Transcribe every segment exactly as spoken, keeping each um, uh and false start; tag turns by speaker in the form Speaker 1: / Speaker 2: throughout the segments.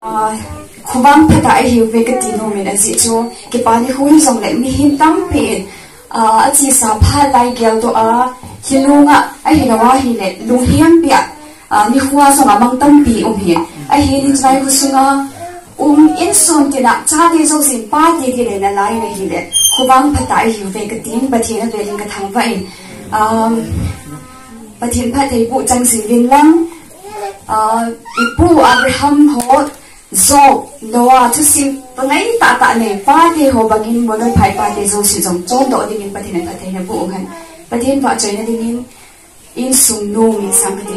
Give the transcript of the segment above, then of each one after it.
Speaker 1: khubang phata ai hiu ve ka tino min a chi chu ke pani hun zong le mi him tam pe a chi sa pha lai gel to a hilunga ai hi lawa hi le lung hiam pia ni huwa zong amang tam pi um hi ai hi ni trai hu sunga um in som te na cha de zo sin pa ti ti le na lai le hi le khubang phata ai hiu ve ka tin ba thi na ve ling ka thang va in um ba thin pha thei pu chang sin vin lang ipu Abraham ho zo Noah chu sim pangai ta ta ne pa te ho bangin monoi phai pa te zo si jong chom do dingin pathin an pathin bu han pathin wa chaina dingin in sung no mi sang te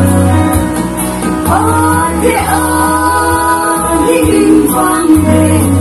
Speaker 2: Hãy subscribe cho kênh Ghiền Mì Gõ để không bỏ lỡ